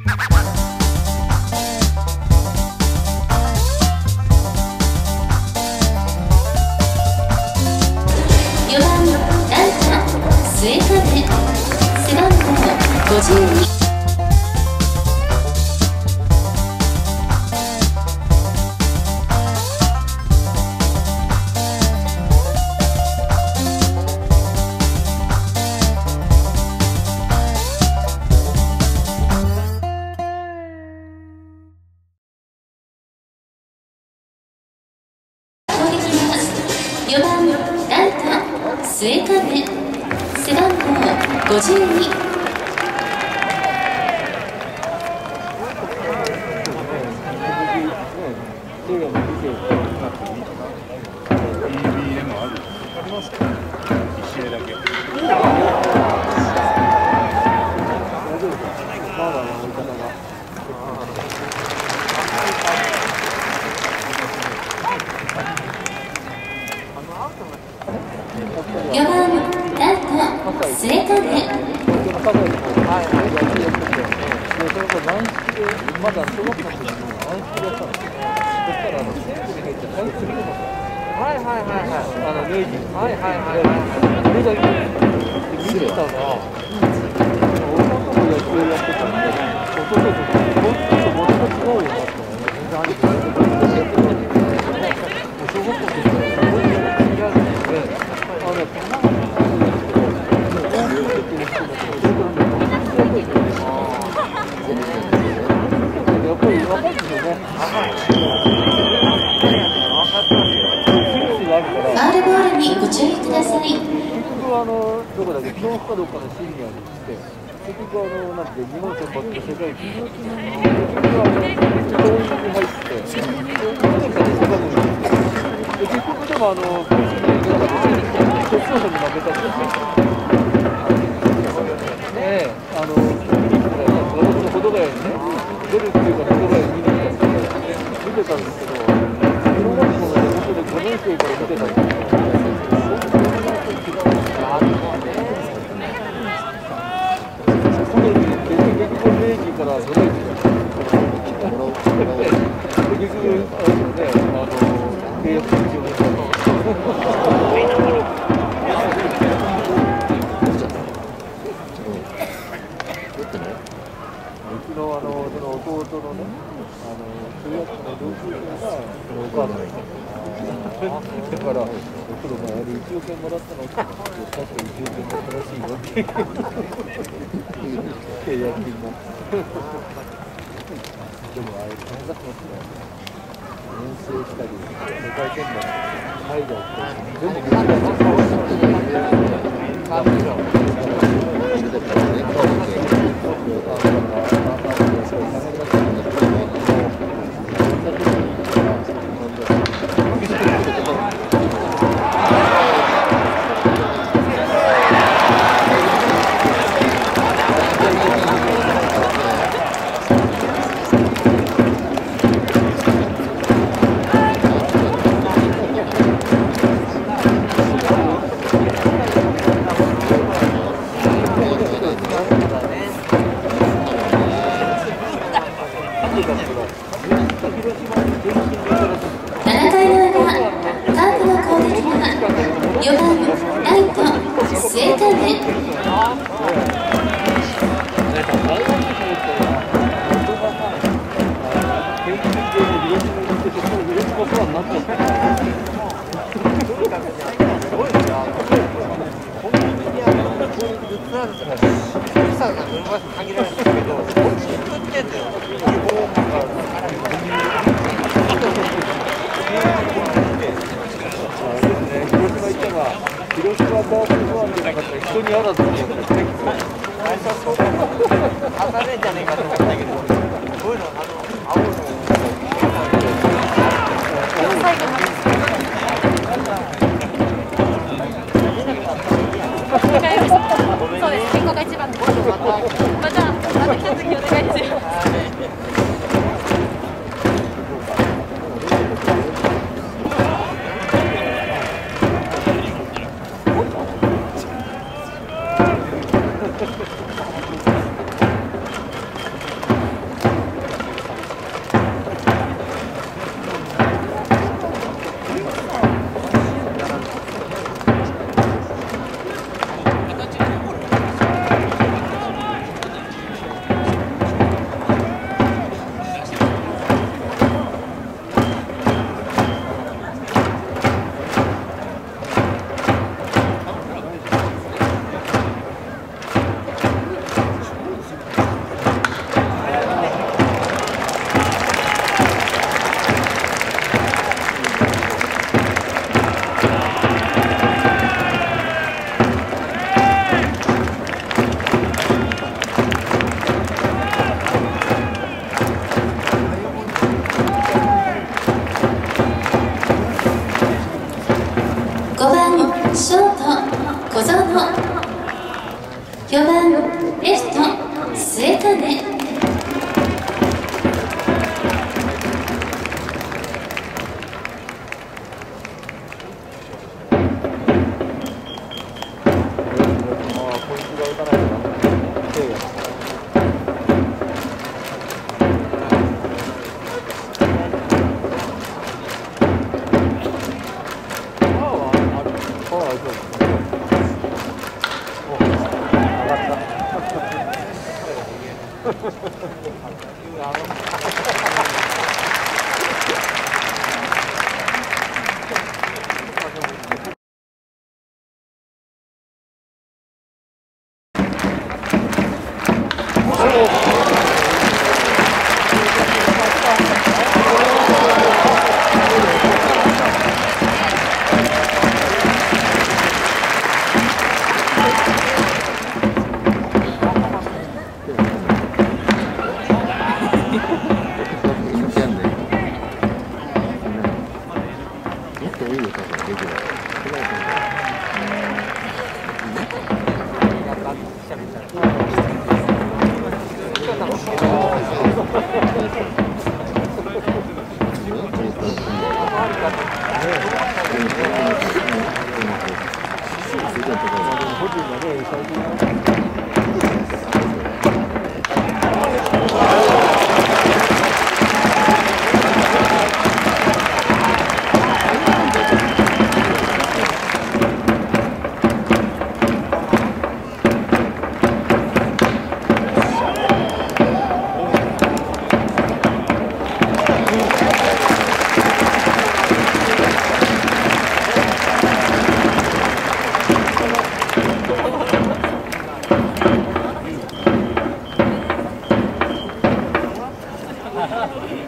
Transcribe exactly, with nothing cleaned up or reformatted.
よんばんライト末風背番号ごじゅうに。よんばんライト末風背番号ごじゅうに。よんばんライト末風まだ小学校の時に軟式でやったんですよ。そしたらあの選手に入ってタイプリーグはいはいはいはいあの明治はいはいはいはいあれがいい見てたら俺のとこ野球やってたんで弟と本当にもともと違うよなって全然兄貴やってたんでやってたんですけど小学校の時からすごい気があるのであの球がないんですけど大きいって言ってる人だとそれからね本当にやっぱりやっぱり若いですよね。 ファウルボールにご注意ください。 結局あのどこだっけ京都かどっかのシニアに行って結局あのなんて日本選抜の世界一結局あの教員に入って結局でもあの甲子園に行かなかった決勝戦に負けたんですよ。ねえあの私の保土ヶ谷にね出るっていうか保土ヶ谷に見に行ったんで見てたんですけど小学校の僕でごねん生から見てたんですけどその時結局明治からごねん生結局あのねあの契約中にうちのあのその弟のね、あの中学の同級生がそのお母さんだから、お風呂前あれいちおくえんもらったのって確かいちおくえんだったらしいよって契約金もでもあれ考えてますね遠征したり世界選抜海外って全部見つななかいの裏、カープの攻撃はよんばんライト末風。 広島カープファンじゃなかったら人にあらずに最初そうだ当たれんじゃねえかと思ったけどこういうのあの青のそうです、健康が一番です。また、また一つお願いします。 いやな。 Ha ha ha.